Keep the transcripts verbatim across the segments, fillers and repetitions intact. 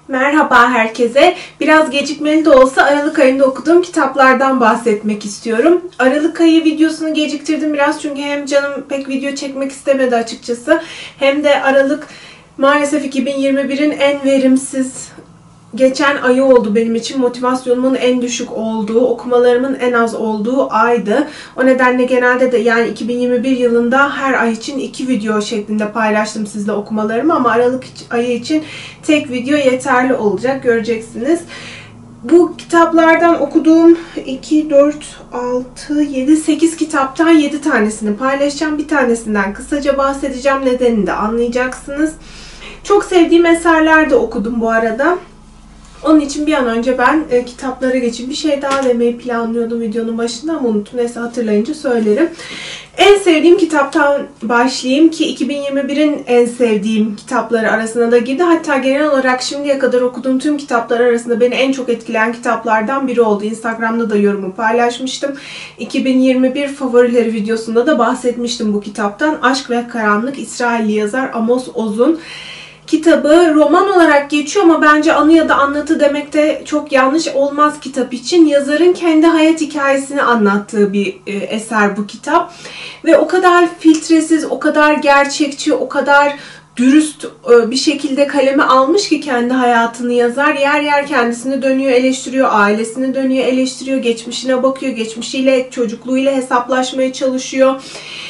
Merhaba herkese. Biraz gecikmeli de olsa Aralık ayında okuduğum kitaplardan bahsetmek istiyorum. Aralık ayı videosunu geciktirdim biraz çünkü hem canım pek video çekmek istemedi açıkçası. Hem de Aralık maalesef iki bin yirmi birin en verimsiz geçen ayı oldu benim için. Motivasyonumun en düşük olduğu, okumalarımın en az olduğu aydı. O nedenle genelde de yani iki bin yirmi bir yılında her ay için iki video şeklinde paylaştım sizle okumalarımı ama Aralık ayı için tek video yeterli olacak. Göreceksiniz. Bu kitaplardan okuduğum iki, dört, altı, yedi, sekiz kitaptan yedi tanesini paylaşacağım. Bir tanesinden kısaca bahsedeceğim. Nedenini de anlayacaksınız. Çok sevdiğim eserler de okudum bu arada. Onun için bir an önce ben e, kitaplara geçeyim. Bir şey daha demeyi planlıyordum videonun başında ama unuttum. Neyse hatırlayınca söylerim. En sevdiğim kitaptan başlayayım ki iki bin yirmi birin en sevdiğim kitapları arasına da girdi. Hatta genel olarak şimdiye kadar okuduğum tüm kitaplar arasında beni en çok etkileyen kitaplardan biri oldu. Instagram'da da yorumu paylaşmıştım. iki bin yirmi bir favorileri videosunda da bahsetmiştim bu kitaptan. Aşk ve Karanlık, İsrailli yazar Amos Oz'un kitabı. Roman olarak geçiyor ama bence anı ya da anlatı demek de çok yanlış olmaz kitap için. Yazarın kendi hayat hikayesini anlattığı bir e, eser bu kitap. Ve o kadar filtresiz, o kadar gerçekçi, o kadar dürüst e, bir şekilde kaleme almış ki kendi hayatını yazar. Yer yer kendisini dönüyor, eleştiriyor, ailesini dönüyor, eleştiriyor, geçmişine bakıyor, geçmişiyle, çocukluğuyla hesaplaşmaya çalışıyor.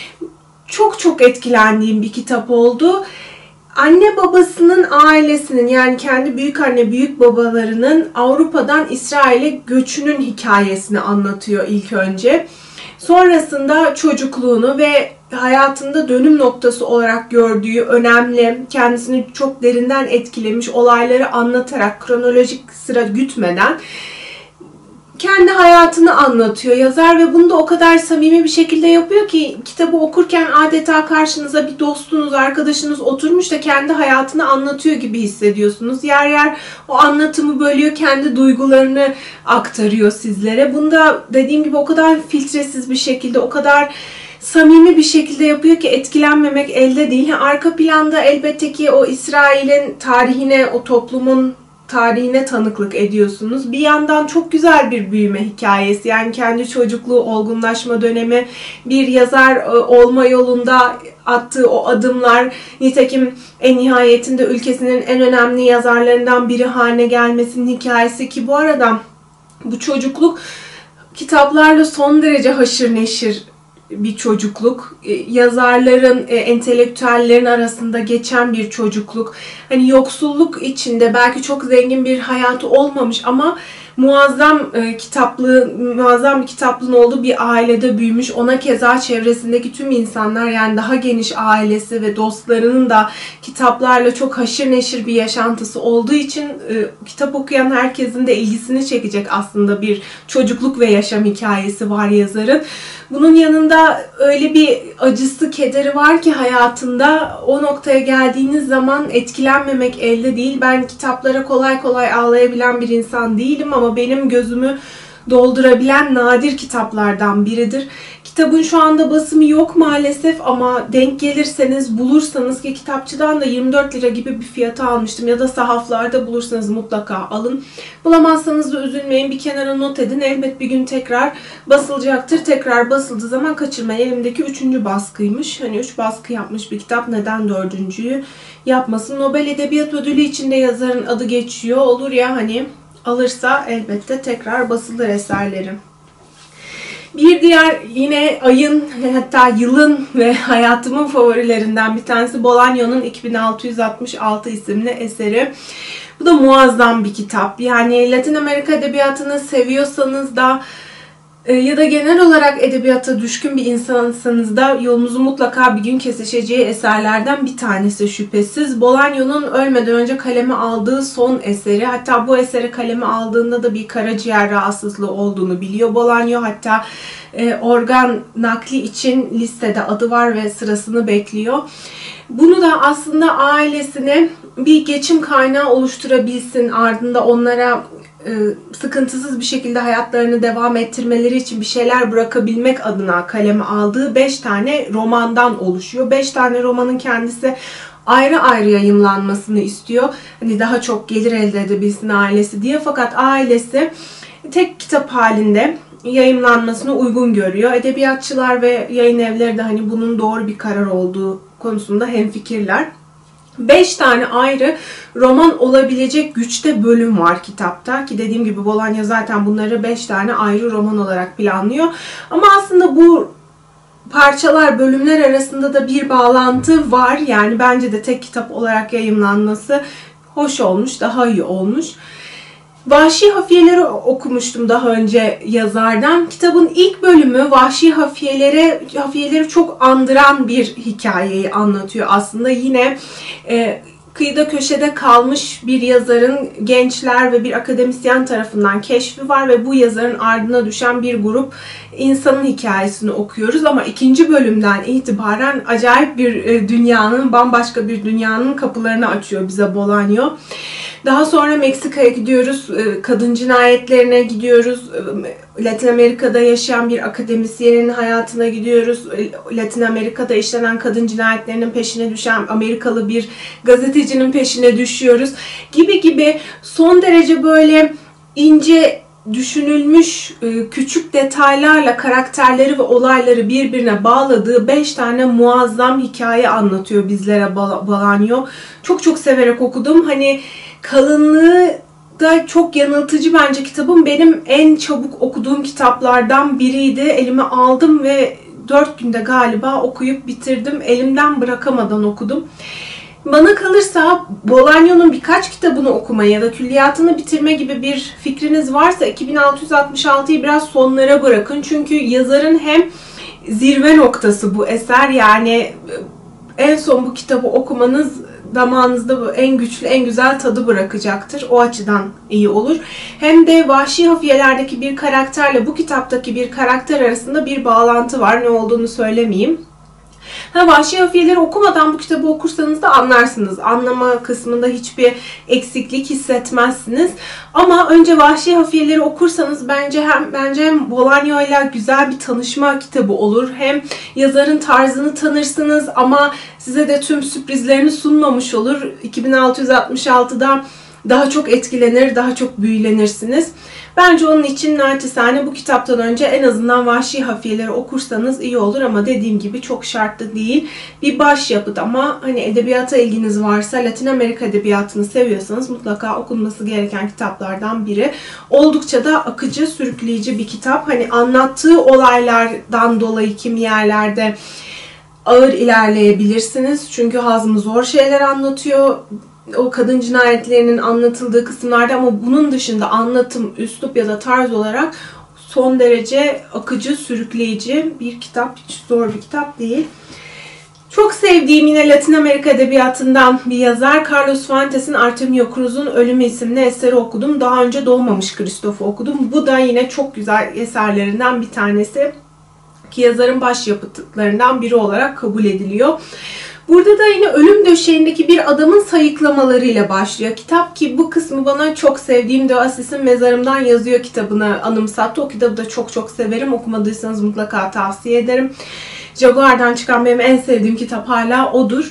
Çok çok etkilendiğim bir kitap oldu. Anne babasının ailesinin yani kendi büyük anne büyük babalarının Avrupa'dan İsrail'e göçünün hikayesini anlatıyor ilk önce. Sonrasında çocukluğunu ve hayatında dönüm noktası olarak gördüğü önemli, kendisini çok derinden etkilemiş olayları anlatarak kronolojik sıra gütmeden kendi hayatını anlatıyor yazar ve bunu da o kadar samimi bir şekilde yapıyor ki kitabı okurken adeta karşınıza bir dostunuz, arkadaşınız oturmuş da kendi hayatını anlatıyor gibi hissediyorsunuz. Yer yer o anlatımı bölüyor, kendi duygularını aktarıyor sizlere. Bunu da dediğim gibi o kadar filtresiz bir şekilde, o kadar samimi bir şekilde yapıyor ki etkilenmemek elde değil. Arka planda elbette ki o İsrail'in tarihine, o toplumun tarihine tanıklık ediyorsunuz. Bir yandan çok güzel bir büyüme hikayesi. Yani kendi çocukluğu, olgunlaşma dönemi, bir yazar olma yolunda attığı o adımlar, nitekim en nihayetinde ülkesinin en önemli yazarlarından biri haline gelmesinin hikayesi ki bu arada bu çocukluk kitaplarla son derece haşır neşir bir çocukluk. Yazarların, entelektüellerin arasında geçen bir çocukluk. Hani yoksulluk içinde belki çok zengin bir hayatı olmamış ama muazzam kitaplı, muazzam bir kitaplığın olduğu bir ailede büyümüş. Ona keza çevresindeki tüm insanlar yani daha geniş ailesi ve dostlarının da kitaplarla çok haşır neşir bir yaşantısı olduğu için kitap okuyan herkesin de ilgisini çekecek aslında bir çocukluk ve yaşam hikayesi var yazarın. Bunun yanında öyle bir acısı, kederi var ki hayatında o noktaya geldiğiniz zaman etkilenmemek elde değil. Ben kitaplara kolay kolay ağlayabilen bir insan değilim ama benim gözümü doldurabilen nadir kitaplardan biridir. Kitabın şu anda basımı yok maalesef ama denk gelirseniz, bulursanız ki kitapçıdan da yirmi dört lira gibi bir fiyata almıştım ya da sahaflarda bulursanız mutlaka alın. Bulamazsanız da üzülmeyin, bir kenara not edin. Elbet bir gün tekrar basılacaktır. Tekrar basıldığı zaman kaçırmayın. Elimdeki üçüncü baskıymış. Hani üç baskı yapmış bir kitap. Neden dördüncüyü yapmasın? Nobel Edebiyat Ödülü içinde yazarın adı geçiyor. Olur ya hani alırsa elbette tekrar basılır eserlerim. Bir diğer yine ayın hatta yılın ve hayatımın favorilerinden bir tanesi Bolaño'nun iki bin altı yüz altmış altı isimli eseri. Bu da muazzam bir kitap. Yani Latin Amerika edebiyatını seviyorsanız da ya da genel olarak edebiyata düşkün bir insansanız da yolunuzu mutlaka bir gün kesişeceği eserlerden bir tanesi şüphesiz. Bolaño'nun ölmeden önce kaleme aldığı son eseri. Hatta bu eseri kaleme aldığında da bir karaciğer rahatsızlığı olduğunu biliyor Bolaño. Hatta e, organ nakli için listede adı var ve sırasını bekliyor. Bunu da aslında ailesine bir geçim kaynağı oluşturabilsin, ardında onlara sıkıntısız bir şekilde hayatlarını devam ettirmeleri için bir şeyler bırakabilmek adına kaleme aldığı beş tane romandan oluşuyor. beş tane romanın kendisi ayrı ayrı yayımlanmasını istiyor. Hani daha çok gelir elde edebilsin ailesi diye. Fakat ailesi tek kitap halinde yayımlanmasını uygun görüyor. Edebiyatçılar ve yayın evleri de hani bunun doğru bir karar olduğu konusunda hemfikirler. beş tane ayrı roman olabilecek güçte bölüm var kitapta. Ki dediğim gibi Bolanya zaten bunları beş tane ayrı roman olarak planlıyor. Ama aslında bu parçalar, bölümler arasında da bir bağlantı var. Yani bence de tek kitap olarak yayımlanması hoş olmuş, daha iyi olmuş. Vahşi Hafiyeleri okumuştum daha önce yazardan. Kitabın ilk bölümü Vahşi Hafiyeleri, Hafiyeleri çok andıran bir hikayeyi anlatıyor aslında. Yine e, kıyıda köşede kalmış bir yazarın gençler ve bir akademisyen tarafından keşfi var ve bu yazarın ardına düşen bir grup insanın hikayesini okuyoruz. Ama ikinci bölümden itibaren acayip bir dünyanın, bambaşka bir dünyanın kapılarını açıyor bize Bolanyo. Daha sonra Meksika'ya gidiyoruz, kadın cinayetlerine gidiyoruz, Latin Amerika'da yaşayan bir akademisyenin hayatına gidiyoruz, Latin Amerika'da işlenen kadın cinayetlerinin peşine düşen Amerikalı bir gazetecinin peşine düşüyoruz gibi gibi son derece böyle ince düşünülmüş küçük detaylarla karakterleri ve olayları birbirine bağladığı beş tane muazzam hikaye anlatıyor bizlere Bolanyo. Çok çok severek okudum. Hani kalınlığı da çok yanıltıcı bence kitabım. Benim en çabuk okuduğum kitaplardan biriydi. Elime aldım ve dört günde galiba okuyup bitirdim. Elimden bırakamadan okudum. Bana kalırsa Bolanyo'nun birkaç kitabını okuma ya da külliyatını bitirme gibi bir fikriniz varsa iki bin altı yüz altmış altıyı biraz sonlara bırakın. Çünkü yazarın hem zirve noktası bu eser, yani en son bu kitabı okumanız damağınızda en güçlü, en güzel tadı bırakacaktır. O açıdan iyi olur. Hem de Vahşi Hafiyelerdeki bir karakterle bu kitaptaki bir karakter arasında bir bağlantı var. Ne olduğunu söylemeyeyim. Ha, Vahşi Hafiyeleri okumadan bu kitabı okursanız da anlarsınız. Anlama kısmında hiçbir eksiklik hissetmezsiniz. Ama önce Vahşi Hafiyeleri okursanız bence hem bence hem Bolanyo ile güzel bir tanışma kitabı olur. Hem yazarın tarzını tanırsınız ama size de tüm sürprizlerini sunmamış olur. iki bin altı yüz altmış altıda daha çok etkilenir, daha çok büyülenirsiniz. Bence onun için naçizane bu kitaptan önce en azından Vahşi Hafiyeleri okursanız iyi olur ama dediğim gibi çok şartlı değil. Bir başyapıt ama hani edebiyata ilginiz varsa, Latin Amerika edebiyatını seviyorsanız mutlaka okunması gereken kitaplardan biri. Oldukça da akıcı, sürükleyici bir kitap. Hani anlattığı olaylardan dolayı kimi yerlerde ağır ilerleyebilirsiniz. Çünkü hazmı zor şeyler anlatıyor. O kadın cinayetlerinin anlatıldığı kısımlarda, ama bunun dışında anlatım, üslup ya da tarz olarak son derece akıcı, sürükleyici bir kitap. Hiç zor bir kitap değil. Çok sevdiğim yine Latin Amerika edebiyatından bir yazar Carlos Fuentes'in Artemio Cruz'un Ölümü isimli eseri okudum. Daha önce Doğmamış Kristof'u okudum. Bu da yine çok güzel eserlerinden bir tanesi. Ki yazarın başyapıtlarından biri olarak kabul ediliyor. Burada da yine ölüm döşeğindeki bir adamın sayıklamalarıyla başlıyor kitap, ki bu kısmı bana çok sevdiğim De Assis'in Mezarımdan Yazıyor kitabını anımsattı. O kitabı da çok çok severim. Okumadıysanız mutlaka tavsiye ederim. Jaguar'dan çıkan benim en sevdiğim kitap hala odur.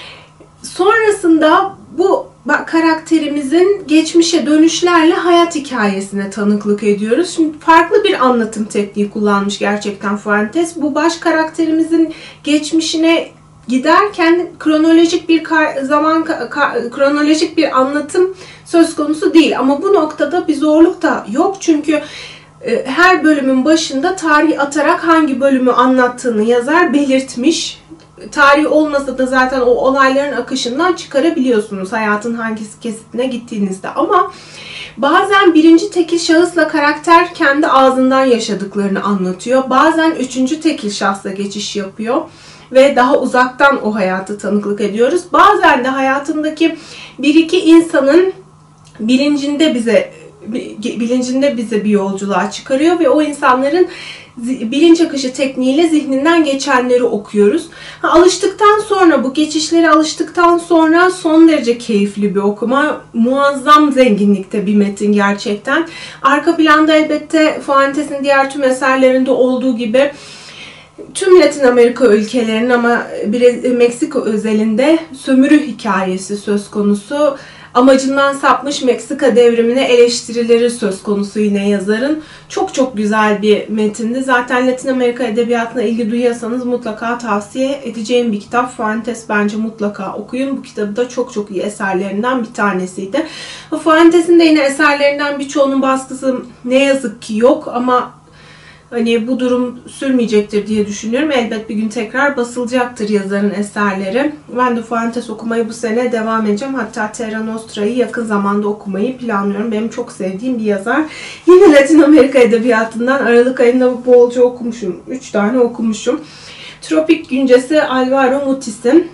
Sonrasında bu karakterimizin geçmişe dönüşlerle hayat hikayesine tanıklık ediyoruz. Şimdi farklı bir anlatım tekniği kullanmış gerçekten Fuentes. Bu baş karakterimizin geçmişine giderken kronolojik bir zaman kronolojik bir anlatım söz konusu değil. Ama bu noktada bir zorluk da yok. Çünkü her bölümün başında tarih atarak hangi bölümü anlattığını yazar belirtmiş. Tarih olmasa da zaten o olayların akışından çıkarabiliyorsunuz hayatın hangi kesitine gittiğinizde. Ama bazen birinci tekil şahısla karakter kendi ağzından yaşadıklarını anlatıyor. Bazen üçüncü tekil şahsa geçiş yapıyor ve daha uzaktan o hayatı tanıklık ediyoruz. Bazen de hayatındaki bir iki insanın bilincinde bize bilincinde bize bir yolculuğa çıkarıyor ve o insanların bilinç akışı tekniğiyle zihninden geçenleri okuyoruz. Ha, alıştıktan sonra, bu geçişlere alıştıktan sonra son derece keyifli bir okuma. Muazzam zenginlikte bir metin gerçekten. Arka planda elbette Fuentes'in diğer tüm eserlerinde olduğu gibi Tüm Latin Amerika ülkelerinin ama bir Meksika özelinde sömürü hikayesi söz konusu. Amacından sapmış Meksika devrimine eleştirileri söz konusu yine yazarın. Çok çok güzel bir metindi. Zaten Latin Amerika edebiyatına ilgi duyuyorsanız mutlaka tavsiye edeceğim bir kitap. Fuentes bence mutlaka okuyun. Bu kitabı da çok çok iyi eserlerinden bir tanesiydi. Fuentes'in de yine eserlerinden birçoğunun baskısı ne yazık ki yok ama hani bu durum sürmeyecektir diye düşünüyorum. Elbet bir gün tekrar basılacaktır yazarın eserleri. Ben de Fuentes okumayı bu sene devam edeceğim. Hatta Terra Nostra'yı yakın zamanda okumayı planlıyorum. Benim çok sevdiğim bir yazar. Yine Latin Amerika edebiyatından Aralık ayında bolca okumuşum. üç tane okumuşum. Tropik Güncesi Alvaro Mutis'in.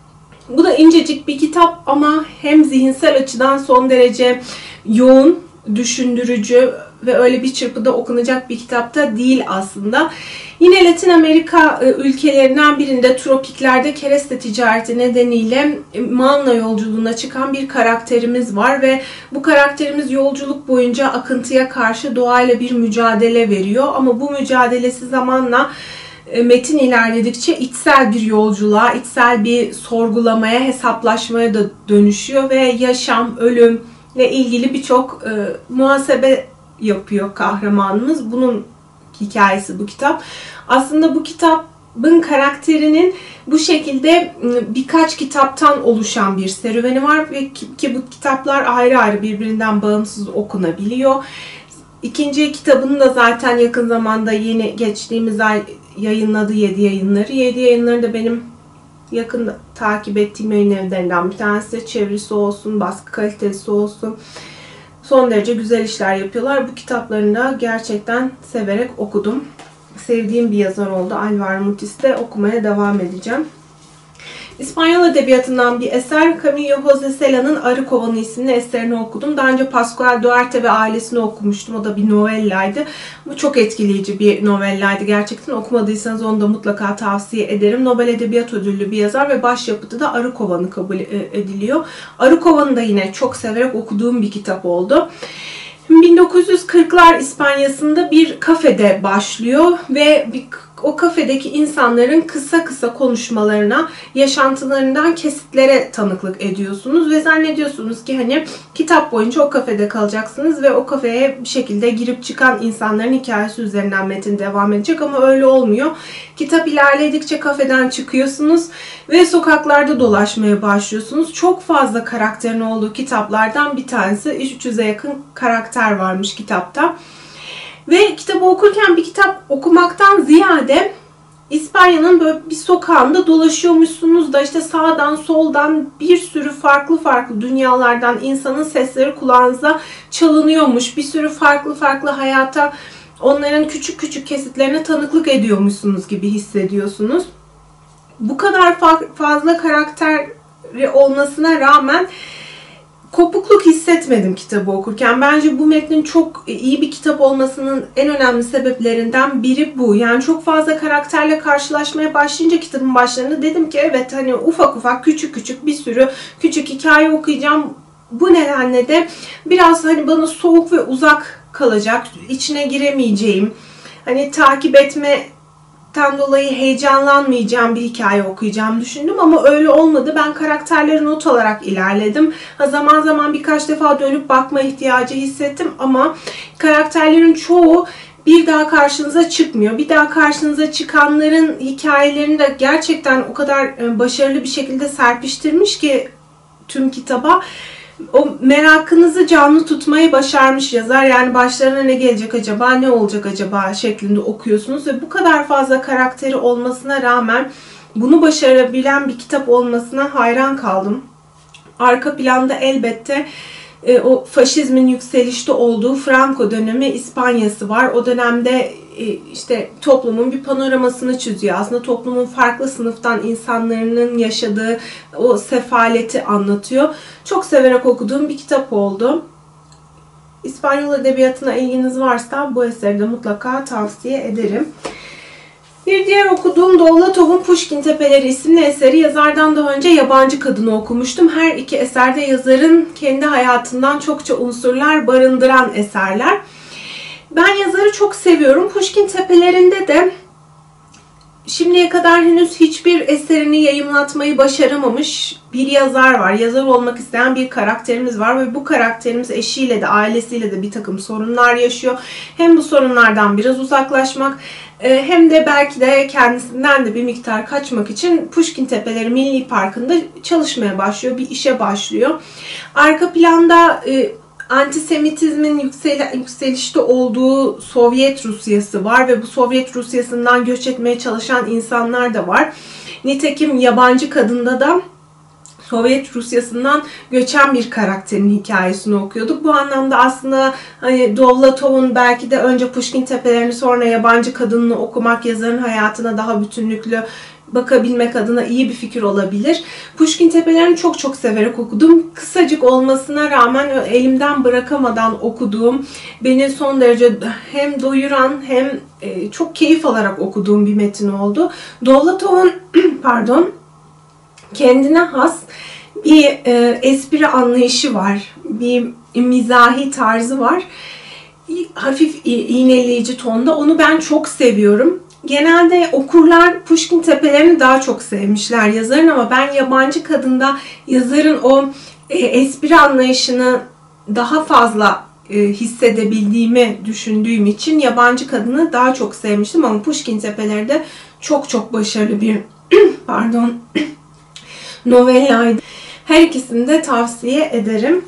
Bu da incecik bir kitap ama hem zihinsel açıdan son derece yoğun, düşündürücü ve öyle bir çırpıda okunacak bir kitapta değil aslında. Yine Latin Amerika ülkelerinden birinde tropiklerde kereste ticareti nedeniyle Mauna yolculuğuna çıkan bir karakterimiz var ve bu karakterimiz yolculuk boyunca akıntıya karşı doğayla bir mücadele veriyor. Ama bu mücadelesi zamanla metin ilerledikçe içsel bir yolculuğa, içsel bir sorgulamaya, hesaplaşmaya da dönüşüyor ve yaşam, ölümle ilgili birçok e, muhasebe yapıyor kahramanımız. Bunun hikayesi bu kitap. Aslında bu kitabın karakterinin bu şekilde birkaç kitaptan oluşan bir serüveni var ve ki bu kitaplar ayrı ayrı birbirinden bağımsız okunabiliyor. İkinci kitabını da zaten yakın zamanda yeni geçtiğimiz ay yayınladı Yedi Yayınları. Yedi Yayınları da benim yakın takip ettiğim yayın evlerinden bir tanesi. Çevirisi olsun, baskı kalitesi olsun. Son derece güzel işler yapıyorlar. Bu kitaplarını da gerçekten severek okudum. Sevdiğim bir yazar oldu. Alvaro Mutis'te okumaya devam edeceğim. İspanyol edebiyatından bir eser. Camilo José Cela'nın Arı Kovanı isimli eserini okudum. Daha önce Pascual Duarte ve ailesini okumuştum. O da bir novellaydı. Bu çok etkileyici bir novellaydı gerçekten. Okumadıysanız onu da mutlaka tavsiye ederim. Nobel Edebiyat Ödüllü bir yazar ve başyapıtı da Arı Kovanı kabul ediliyor. Arı Kovanı da yine çok severek okuduğum bir kitap oldu. bin dokuz yüz kırklar İspanya'sında bir kafede başlıyor ve bir, o kafedeki insanların kısa kısa konuşmalarına, yaşantılarından kesitlere tanıklık ediyorsunuz ve zannediyorsunuz ki hani kitap boyunca o kafede kalacaksınız ve o kafeye bir şekilde girip çıkan insanların hikayesi üzerinden metin devam edecek ama öyle olmuyor. Kitap ilerledikçe kafeden çıkıyorsunuz ve sokaklarda dolaşmaya başlıyorsunuz. Çok fazla karakterin olduğu kitaplardan bir tanesi. üç yüze yakın karakter varmış kitapta. Ve kitabı okurken bir kitap okumaktan ziyade İspanya'nın böyle bir sokağında dolaşıyormuşsunuz da işte sağdan soldan bir sürü farklı farklı dünyalardan insanın sesleri kulağınıza çalınıyormuş. Bir sürü farklı farklı hayata, onların küçük küçük kesitlerine tanıklık ediyormuşsunuz gibi hissediyorsunuz. Bu kadar fazla karakteri olmasına rağmen kopukluk hissetmedim kitabı okurken. Bence bu metnin çok iyi bir kitap olmasının en önemli sebeplerinden biri bu. Yani çok fazla karakterle karşılaşmaya başlayınca kitabın başlarında dedim ki evet hani ufak ufak küçük küçük bir sürü küçük hikaye okuyacağım. Bu nedenle de biraz hani bana soğuk ve uzak kalacak, içine giremeyeceğim, hani takip etme Ten dolayı heyecanlanmayacağım bir hikaye okuyacağım düşündüm ama öyle olmadı. Ben karakterleri not alarak ilerledim. Ha, zaman zaman birkaç defa dönüp bakma ihtiyacı hissettim ama karakterlerin çoğu bir daha karşınıza çıkmıyor. Bir daha karşınıza çıkanların hikayelerini de gerçekten o kadar başarılı bir şekilde serpiştirmiş ki tüm kitaba. O merakınızı canlı tutmayı başarmış yazar. Yani başlarına ne gelecek acaba, ne olacak acaba şeklinde okuyorsunuz. Ve bu kadar fazla karakteri olmasına rağmen bunu başarabilen bir kitap olmasına hayran kaldım. Arka planda elbette e, o faşizmin yükselişte olduğu Franco dönemi İspanya'sı var. O dönemde e, işte toplumun bir panoramasını çiziyor. Aslında toplumun farklı sınıftan insanların yaşadığı o sefaleti anlatıyor. Çok severek okuduğum bir kitap oldu. İspanyol edebiyatına ilginiz varsa bu eseri de mutlaka tavsiye ederim. Bir diğer okuduğum Dovlatov'un Pushkin Tepeleri isimli eseri. Yazardan daha önce Yabancı Kadını okumuştum. Her iki eserde yazarın kendi hayatından çokça unsurlar barındıran eserler. Ben yazarı çok seviyorum. Pushkin Tepelerinde de şimdiye kadar henüz hiçbir eserini yayımlatmayı başaramamış bir yazar var. Yazar olmak isteyen bir karakterimiz var ve bu karakterimiz eşiyle de ailesiyle de bir takım sorunlar yaşıyor. Hem bu sorunlardan biraz uzaklaşmak hem de belki de kendisinden de bir miktar kaçmak için Pushkin Tepeleri Milli Parkı'nda çalışmaya başlıyor, bir işe başlıyor. Arka planda antisemitizmin yüksel, yükselişte olduğu Sovyet Rusyası var ve bu Sovyet Rusyası'ndan göç etmeye çalışan insanlar da var. Nitekim Yabancı Kadın'da da Sovyet Rusyası'ndan göçen bir karakterin hikayesini okuyorduk. Bu anlamda aslında hani Dovlatov'un belki de önce Pushkin Tepelerini sonra Yabancı Kadın'ını okumak yazarın hayatına daha bütünlüklü bakabilmek adına iyi bir fikir olabilir. Pushkin Tepelerini çok çok severek okudum. Kısacık olmasına rağmen elimden bırakamadan okuduğum, beni son derece hem doyuran hem çok keyif alarak okuduğum bir metin oldu. Dovlatov'un pardon kendine has bir e, espri anlayışı var. Bir mizahi tarzı var. Hafif iğneleyici tonda. Onu ben çok seviyorum. Genelde okurlar Pushkin Tepelerini daha çok sevmişler yazarın ama ben Yabancı Kadın'da yazarın o e, espri anlayışını daha fazla e, hissedebildiğimi düşündüğüm için Yabancı Kadın'ı daha çok sevmiştim ama Pushkin Tepeleri de çok çok başarılı bir pardon novellaydı. Her ikisini de tavsiye ederim.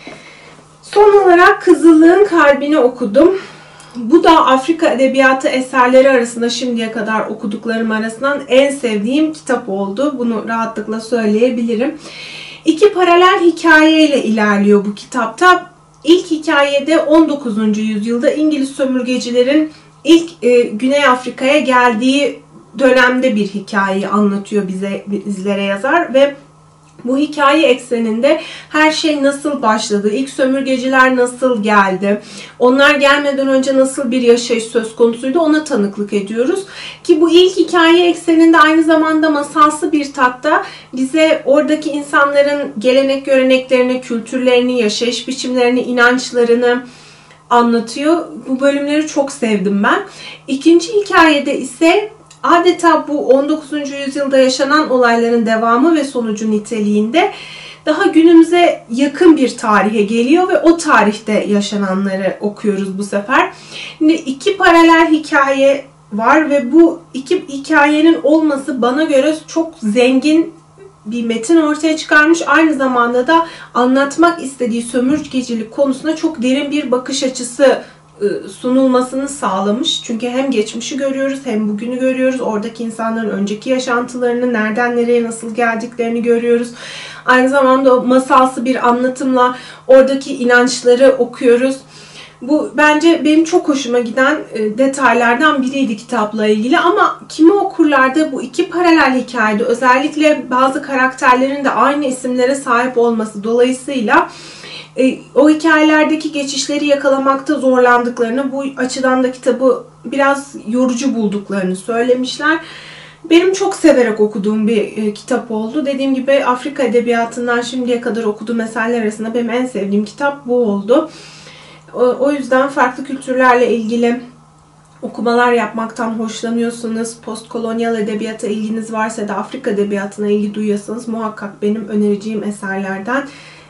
Son olarak Kızıllığın Kalbini okudum. Bu da Afrika edebiyatı eserleri arasında şimdiye kadar okuduklarım arasından en sevdiğim kitap oldu. Bunu rahatlıkla söyleyebilirim. İki paralel hikayeyle ilerliyor bu kitapta. İlk hikayede on dokuzuncu yüzyılda İngiliz sömürgecilerin ilk e, Güney Afrika'ya geldiği dönemde bir hikayeyi anlatıyor bize, bizlere yazar ve bu hikaye ekseninde her şey nasıl başladı, ilk sömürgeciler nasıl geldi, onlar gelmeden önce nasıl bir yaşayış söz konusuydu ona tanıklık ediyoruz. Ki bu ilk hikaye ekseninde aynı zamanda masalsı bir tatta bize oradaki insanların gelenek göreneklerini, kültürlerini, yaşayış biçimlerini, inançlarını anlatıyor. Bu bölümleri çok sevdim ben. İkinci hikayede ise adeta bu on dokuzuncu yüzyılda yaşanan olayların devamı ve sonucu niteliğinde daha günümüze yakın bir tarihe geliyor ve o tarihte yaşananları okuyoruz bu sefer. Şimdi iki paralel hikaye var ve bu iki hikayenin olması bana göre çok zengin bir metin ortaya çıkarmış. Aynı zamanda da anlatmak istediği sömürgecilik konusuna çok derin bir bakış açısı sunulmasını sağlamış. Çünkü hem geçmişi görüyoruz hem bugünü görüyoruz. Oradaki insanların önceki yaşantılarını, nereden nereye nasıl geldiklerini görüyoruz. Aynı zamanda o masalsı bir anlatımla oradaki inançları okuyoruz. Bu bence benim çok hoşuma giden detaylardan biriydi kitapla ilgili ama kimi okurlarda bu iki paralel hikayede özellikle bazı karakterlerin de aynı isimlere sahip olması dolayısıyla E, o hikayelerdeki geçişleri yakalamakta zorlandıklarını, bu açıdan da kitabı biraz yorucu bulduklarını söylemişler. Benim çok severek okuduğum bir e, kitap oldu. Dediğim gibi Afrika edebiyatından şimdiye kadar okuduğum eserler arasında benim en sevdiğim kitap bu oldu. O, o yüzden farklı kültürlerle ilgili okumalar yapmaktan hoşlanıyorsanız, postkolonyal edebiyata ilginiz varsa da Afrika edebiyatına ilgi duyuyorsanız muhakkak benim önereceğim eserlerden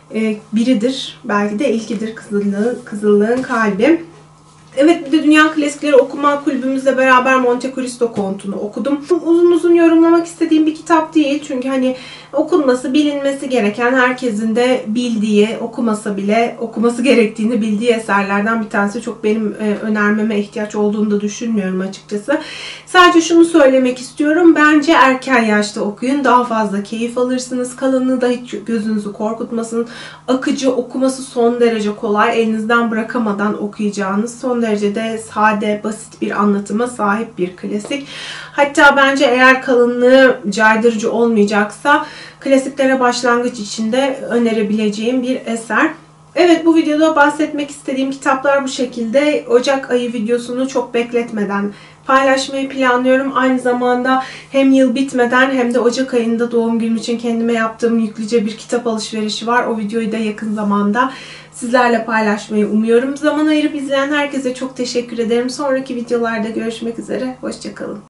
biridir. Belki de ilkidir Kızıllığın, Kızıllığın Kalbi. Evet, bir de Dünya Klasikleri Okuma Kulübümüzle beraber Monte Cristo Kontu'nu okudum. Uzun uzun yorumlamak istediğim bir kitap değil. Çünkü hani okunması, bilinmesi gereken, herkesin de bildiği, okumasa bile okuması gerektiğini bildiği eserlerden bir tanesi. Çok benim önermeme ihtiyaç olduğunu da düşünmüyorum açıkçası. Sadece şunu söylemek istiyorum. Bence erken yaşta okuyun. Daha fazla keyif alırsınız. Kalınlığı da hiç gözünüzü korkutmasın. Akıcı, okuması son derece kolay. Elinizden bırakamadan okuyacağınız, son derecede sade, basit bir anlatıma sahip bir klasik. Hatta bence eğer kalınlığı caydırıcı olmayacaksa klasiklere başlangıç için de önerebileceğim bir eser. Evet, bu videoda bahsetmek istediğim kitaplar bu şekilde. Ocak ayı videosunu çok bekletmeden paylaşmayı planlıyorum. Aynı zamanda hem yıl bitmeden hem de Ocak ayında doğum günüm için kendime yaptığım yüklüce bir kitap alışverişi var. O videoyu da yakın zamanda sizlerle paylaşmayı umuyorum. Zaman ayırıp izleyen herkese çok teşekkür ederim. Sonraki videolarda görüşmek üzere. Hoşça kalın.